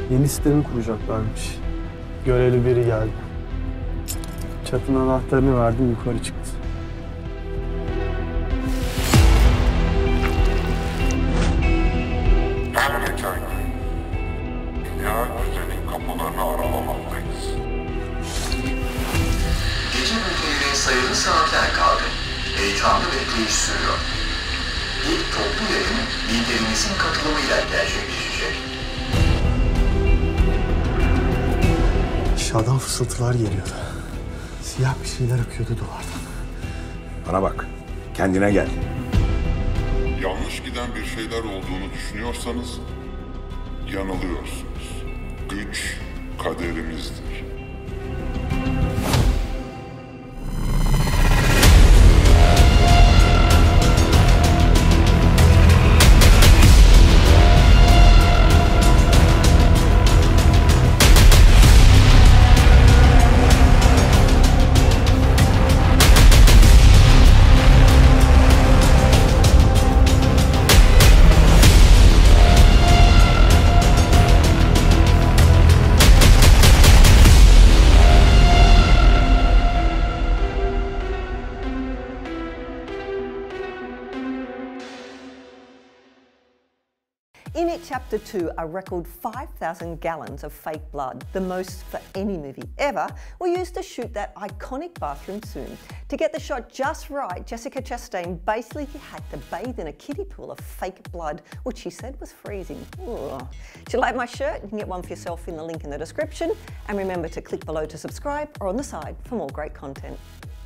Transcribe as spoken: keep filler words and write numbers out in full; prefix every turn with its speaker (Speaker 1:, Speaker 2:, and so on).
Speaker 1: Yeni sistemi kuracaklarmış. Görevli biri geldi. Çatının anahtarını verdi, yukarı çıktı.
Speaker 2: Her geçen gün ideal düzenin kapılarını aralamaktayız.
Speaker 3: Gece bültenine sayılı saatler kaldı. Heyecanlı bekleyiş sürüyor. İlk toplu yayın liderimizin katılımıyla gerçekleşecek.
Speaker 1: Aşağıdan fısıltılar geliyordu. Siyah bir şeyler akıyordu duvardan.
Speaker 4: Bana bak, kendine gel.
Speaker 2: Yanlış giden bir şeyler olduğunu düşünüyorsanız yanılıyorsunuz. Güç kaderimizdir.
Speaker 5: In it, Chapter two, a record five thousand gallons of fake blood, the most for any movie ever, were used to shoot that iconic bathroom scene. To get the shot just right, Jessica Chastain basically had to bathe in a kiddie pool of fake blood, which she said was freezing. Ugh. Do you like my shirt? You can get one for yourself in the link in the description. And remember to click below to subscribe or on the side for more great content.